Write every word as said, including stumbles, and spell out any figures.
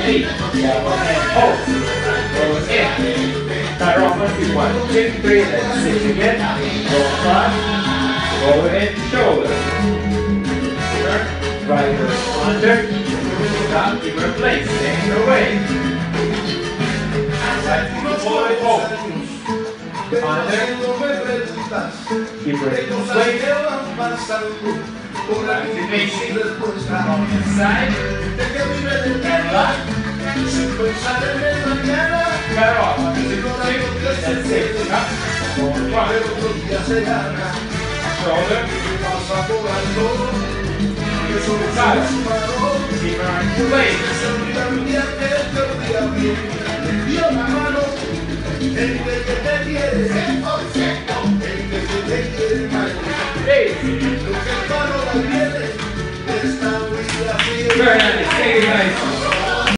eight. Yeah, one hand hold. Go in. Start off on two, one, two, three, then six again. Go across. Go in, shoulder. Turn. Right foot under. Stop, keep it in place. Staying away. Side to forward, hold. Under. Keep it in place. Activation. On the side. And left. Cut off. That's it. Up. Going front. Shoulder. Side. Keep her in place. Eight. Very nice.